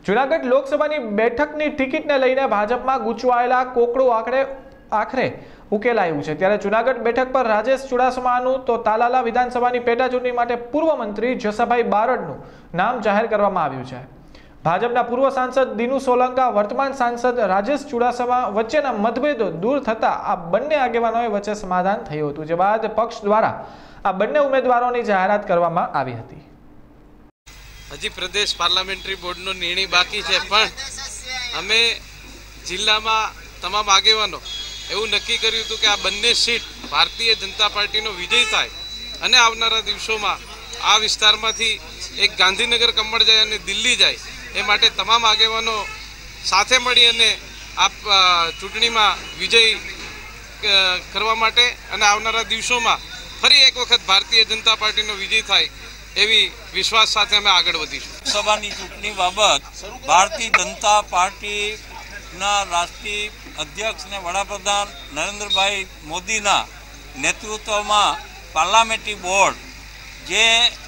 જૂનાગઢ લોકસભાની બેઠકની ટિકિટને લઈને ભાજપમાં ગૂંચવાયેલા કોકડું આખરે ઉકેલાયું છે। ત્યારે જૂનાગઢ બેઠક પર રાજેશ ચુડાસમાનું તો તાલાલા વિધાનસભાની પેટા ચૂંટણી માટે પૂર્વ મંત્રી જસાભાઈ બારડનું નામ જાહેર કરવામાં આવ્યું છે। ભાજપના પૂર્વ સાંસદ દિનુ સોલંકા વર્તમાન સાંસદ રાજેશ ચુડાસમા વચ્ચેના મતભેદો દૂર થતા આ બંને આગેવાનોએ વચ્ચે સમાધાન થયું હતું, જે બાદ પક્ષ દ્વારા આ બંને ઉમેદવારોની જાહેરાત કરવામાં આવી હતી। હજી પ્રદેશ પાર્લામેન્ટરી બોર્ડનો નિર્ણય બાકી છે, પણ અમે જિલ્લામાં તમામ આગેવાનો એવું નક્કી કર્યું હતું કે આ બંને સીટ ભારતીય જનતા પાર્ટીનો વિજય થાય અને આવનારા દિવસોમાં આ વિસ્તારમાંથી એક ગાંધીનગર કમળ જાય અને દિલ્હી જાય એ માટે તમામ આગેવાનો સાથે મળી અને આ ચૂંટણીમાં વિજય કરવા માટે અને આવનારા દિવસોમાં ફરી એક વખત ભારતીય જનતા પાર્ટીનો વિજય થાય એવી વિશ્વાસ સાથે અમે આગળ વધીશું। લોકસભાની ચૂંટણી બાબત ભારતીય જનતા પાર્ટીના રાષ્ટ્રીય અધ્યક્ષ અને વડાપ્રધાન નરેન્દ્રભાઈ મોદીના નેતૃત્વમાં પાર્લામેન્ટરી બોર્ડ જે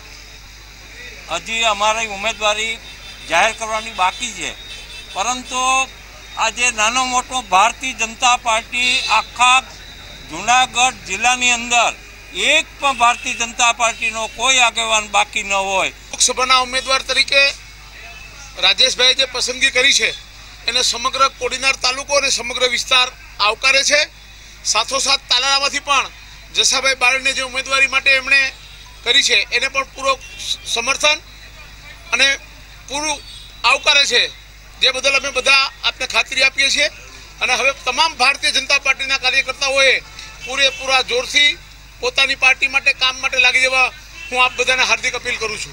હજી અમારી ઉમેદવારી જાહેર કરવાની બાકી છે, પરંતુ આજે નાનો મોટો ભારતીય જનતા પાર્ટી આખા જૂનાગઢ જિલ્લાની અંદર એક પણ ભારતીય જનતા પાર્ટીનો કોઈ આગેવાન બાકી ન હોય। લોકસભાના ઉમેદવાર તરીકે રાજેશભાઈએ જે પસંદગી કરી છે એને સમગ્ર કોડીનાર તાલુકો અને સમગ્ર વિસ્તાર આવકારે છે। સાથોસાથ તાલાલામાંથી પણ જસાભાઈ બારડને જે ઉમેદવારી માટે એમણે કરી છે એને પણ પૂરો સમર્થન અને પૂરું આવકારે છે, જે બદલ અમે બધા આપને ખાતરી આપીએ છીએ। અને હવે તમામ ભારતીય જનતા પાર્ટીના કાર્યકર્તાઓએ પૂરેપૂરા જોરથી પોતાની પાર્ટી માટે કામ માટે લાગી જવા હું આપ બધાને હાર્દિક અપીલ કરું છું।